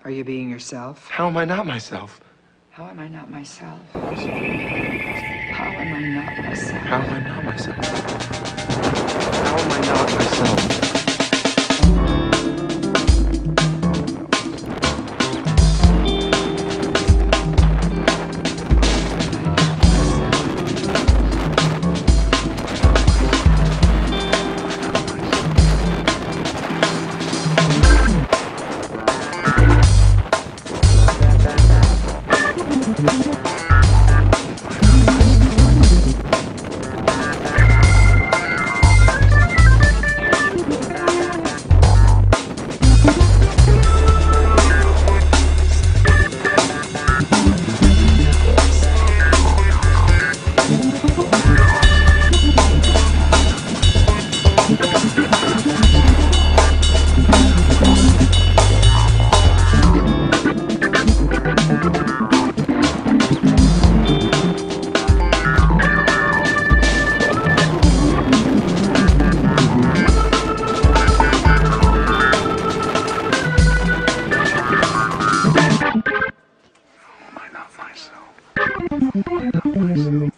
Are you being yourself? How am I not myself? How am I not myself? How am I not myself? How am I not myself? How am I not myself? Myself.